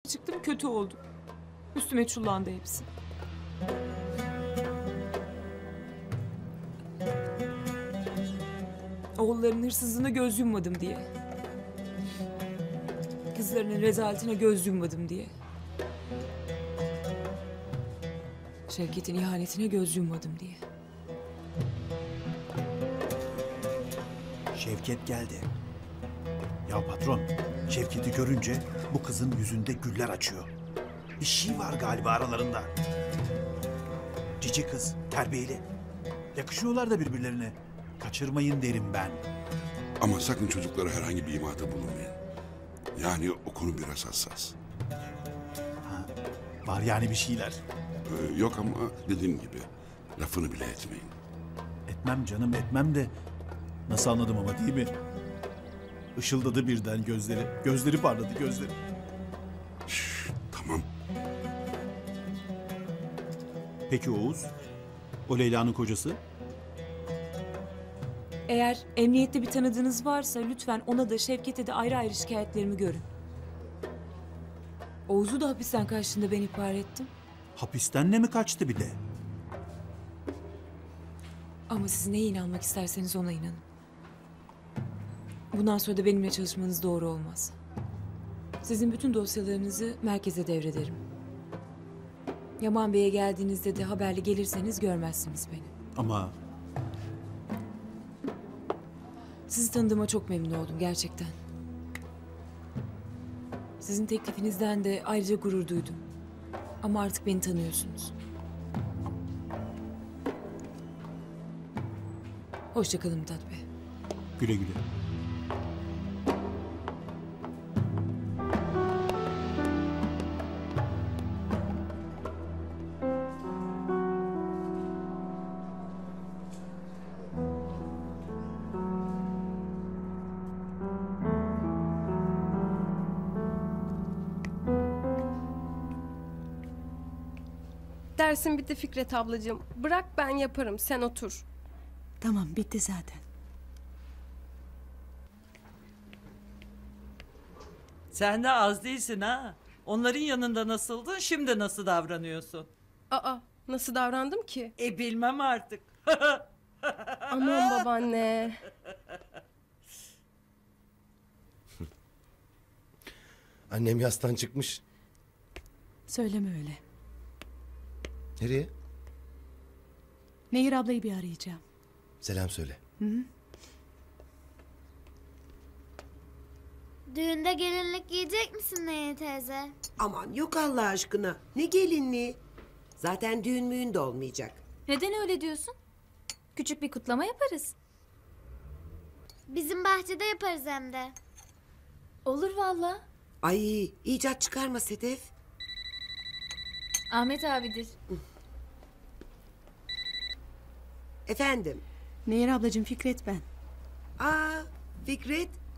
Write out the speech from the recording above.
çıktım, kötü oldum. Üstüme çullandı hepsi. Oğulların hırsızlığına göz yummadım diye. Kızlarının rezaletine göz yummadım diye. Şevket'in ihanetine göz yummadım diye. Şevket geldi. Ya patron, Şevket'i görünce bu kızın yüzünde güller açıyor. Bir şey var galiba aralarında. Cici kız, terbiyeli. Yakışıyorlar da birbirlerine. Kaçırmayın derim ben. Ama sakın çocuklara herhangi bir imada bulunmayın. Yani o konu biraz hassas. Var yani bir şeyler. Yok ama dediğim gibi lafını bile etmeyin. Etmem canım, etmem de. Nasıl anladım ama değil mi? Işıldadı birden gözleri. Gözleri parladı, gözleri. Tamam. Peki Oğuz? O Leyla'nın kocası? Eğer emniyette bir tanıdığınız varsa lütfen ona da Şevket'e de ayrı ayrı şikayetlerimi görün. Oğuz'u da hapisten kaçtığında ben ihbar ettim. Hapisten de mi kaçtı bir de? Ama siz neye inanmak isterseniz ona inanın. Bundan sonra da benimle çalışmanız doğru olmaz. Sizin bütün dosyalarınızı merkeze devrederim. Yaman Bey'e geldiğinizde de haberli gelirseniz görmezsiniz beni. Ama Sizi tanıdığıma çok memnun oldum gerçekten. Sizin teklifinizden de ayrıca gurur duydum. Ama artık beni tanıyorsunuz. Hoşça kalın Mithat Bey. güle güle. Dersin bitti Fikret ablacığım. Bırak ben yaparım, sen otur. Tamam, bitti zaten. Sen de az değilsin ha. Onların yanında nasıldın, şimdi nasıl davranıyorsun? Aa, nasıl davrandım ki? Bilmem artık. Aman babaanne. Annem yastan çıkmış. Söyleme öyle. Nereye? Nehir ablayı bir arayacağım. Selam söyle. Düğünde gelinlik giyecek misin Nehir teyze? Aman yok Allah aşkına. Ne gelinliği? Zaten düğün müğün de olmayacak. Neden öyle diyorsun? Küçük bir kutlama yaparız. Bizim bahçede yaparız hem de. Olur valla. Ay icat çıkarma Sedef. Ahmet abidir. Efendim? Nehir ablacığım, Fikret ben. Aa Fikret.